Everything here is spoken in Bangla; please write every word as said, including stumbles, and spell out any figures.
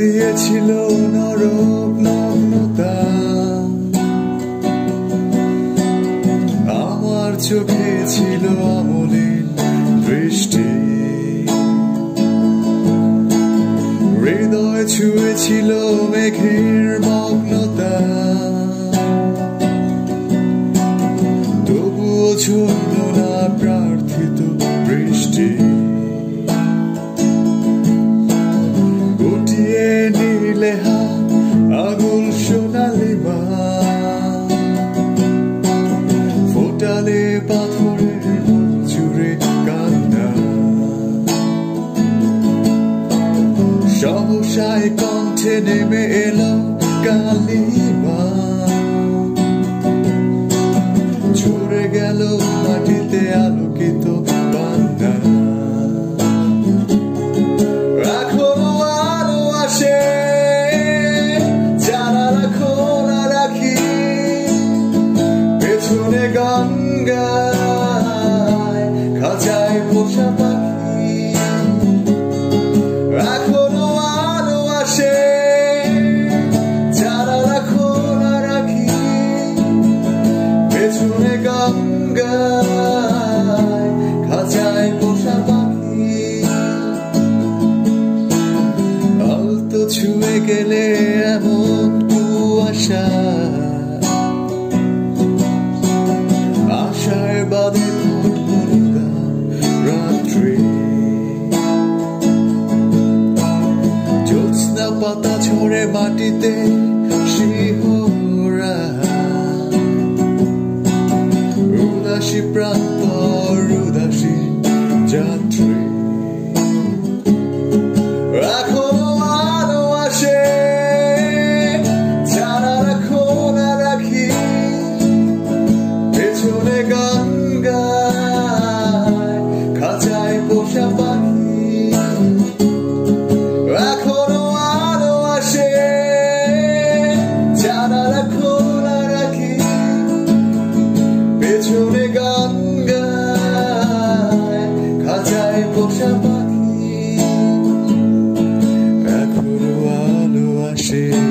দিয়েছিল নরক নগ্নতা, আমার চোখে ছিল অমলিন দৃষ্টি, হৃদয় ছুঁয়েছিল মেঘের মগ্নতা, তবুও ঝরল না প্রার্থিত বৃষ্টি। গুটিয়ে নিলে হাত আঙুল সোনালি মা, ফোটালে পাথরের মন জুড়ে কান্না, সহসায় কণ্ঠে নেমে এলো কালিমা, ঝরে গেল মাটিতে আলোকিত বান্দা। এখনো আলো আসে জানালা খোলা রাখি, পেছনে গঙ্গায় খাঁচায় পোষা পাখি। এখনো আলো আসে জানালা খোলা রাখি, পেছনে গঙ্গায় খাঁচায় পোষা পাখি। আলতো ছুঁয়ে গেলে এমন কুয়াশা, আশায় বাঁধে রাত্রি। জ্যোৎস্না পাতা ঝরে মাটিতে শিহরা, উদাসী প্রান্তর উদাসী যাত্রী। এখনো আলো আসে জানালা খোলা রাখি, পেছনে গঙ্গায় খাঁচায় পোষা পাখি। এখনো আলো আসে জানালা খোলা রাখি, পেছনে গঙ্গায় খাঁচায় পোষা পাখি। এখনো আলো আসে।